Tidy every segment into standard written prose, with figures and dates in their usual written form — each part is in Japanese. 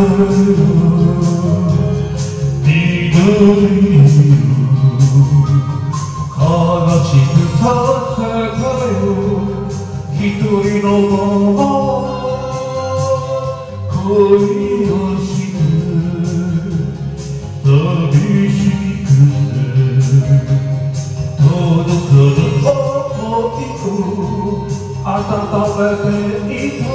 一人のまま恋をして寂しくて届かぬ想いを温めていた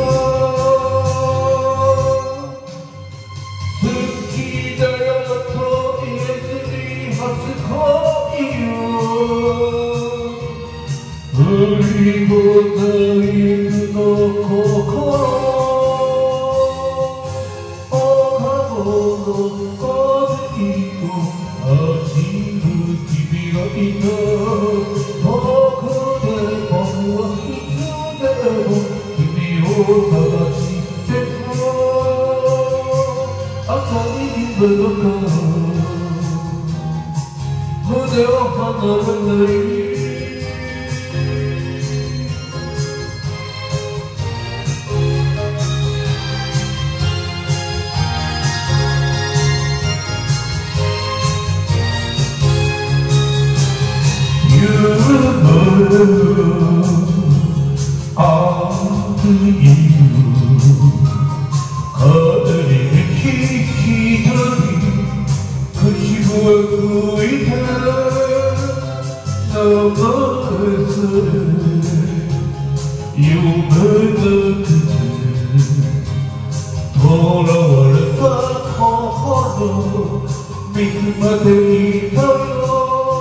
好きだよと言えずに初恋を振り子細工の心おかごの恋を走る君がいた遠くで僕はいつでも君を探してる朝に夢の中胸を離れないAfter you 風に引き取り口笛吹いて流れ去る夢なくて囚われた心見つめていたよ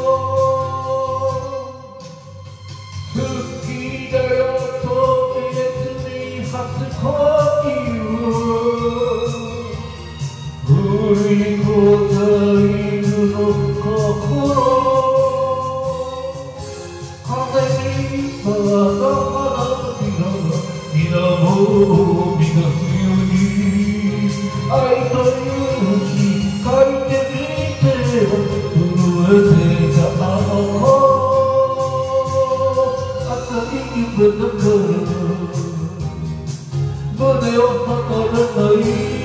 振り子細工の心風にまだ花びらが水面を乱すように愛という字書いてみてよ震えてたあの子赤い夢だから胸を離れない